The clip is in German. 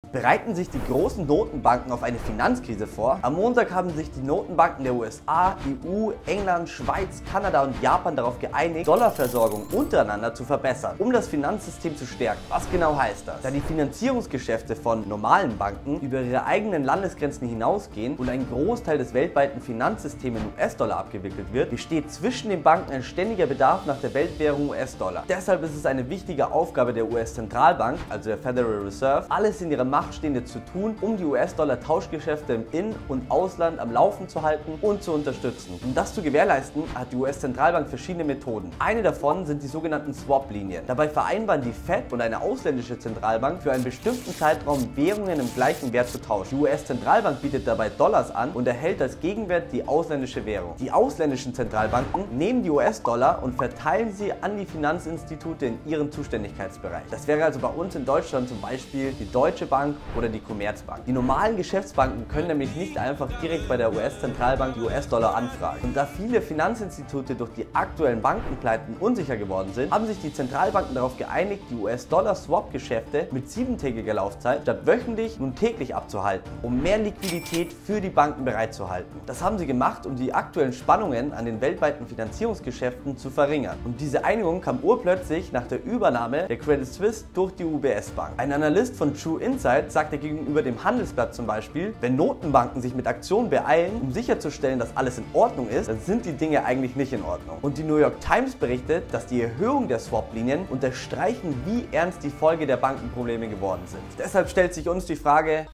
Bereiten sich die großen Notenbanken auf eine Finanzkrise vor? Am Montag haben sich die Notenbanken der USA, EU, England, Schweiz, Kanada und Japan darauf geeinigt, Dollarversorgung untereinander zu verbessern, um das Finanzsystem zu stärken. Was genau heißt das? Da die Finanzierungsgeschäfte von normalen Banken über ihre eigenen Landesgrenzen hinausgehen und ein Großteil des weltweiten Finanzsystems in US-Dollar abgewickelt wird, besteht zwischen den Banken ein ständiger Bedarf nach der Weltwährung US-Dollar. Deshalb ist es eine wichtige Aufgabe der US-Zentralbank, also der Federal Reserve, alles in ihrer Macht Stehende zu tun, um die US-Dollar-Tauschgeschäfte im In- und Ausland am Laufen zu halten und zu unterstützen. Um das zu gewährleisten, hat die US-Zentralbank verschiedene Methoden. Eine davon sind die sogenannten Swap-Linien. Dabei vereinbaren die Fed und eine ausländische Zentralbank für einen bestimmten Zeitraum Währungen im gleichen Wert zu tauschen. Die US-Zentralbank bietet dabei Dollars an und erhält als Gegenwert die ausländische Währung. Die ausländischen Zentralbanken nehmen die US-Dollar und verteilen sie an die Finanzinstitute in ihren Zuständigkeitsbereich. Das wäre also bei uns in Deutschland zum Beispiel die Deutsche Bank oder die Commerzbank. Die normalen Geschäftsbanken können nämlich nicht einfach direkt bei der US-Zentralbank die US-Dollar anfragen. Und da viele Finanzinstitute durch die aktuellen Bankenpleiten unsicher geworden sind, haben sich die Zentralbanken darauf geeinigt, die US-Dollar-Swap-Geschäfte mit 7-tägiger Laufzeit statt wöchentlich nun täglich abzuhalten, um mehr Liquidität für die Banken bereitzuhalten. Das haben sie gemacht, um die aktuellen Spannungen an den weltweiten Finanzierungsgeschäften zu verringern. Und diese Einigung kam urplötzlich nach der Übernahme der Credit Suisse durch die UBS Bank. Ein Analyst von True Insight sagte gegenüber dem Handelsblatt zum Beispiel, wenn Notenbanken sich mit Aktionen beeilen, um sicherzustellen, dass alles in Ordnung ist, dann sind die Dinge eigentlich nicht in Ordnung. Und die New York Times berichtet, dass die Erhöhung der Swap-Linien unterstreichen, wie ernst die Folge der Bankenprobleme geworden sind. Deshalb stellt sich uns die Frage,